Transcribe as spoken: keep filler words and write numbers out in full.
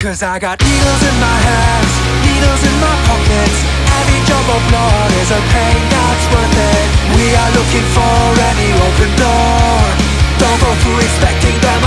Cause I got needles in my hands, needles in my pockets. Every drop of blood is a pain that's worth it. We are looking for any open door. Don't go through expecting them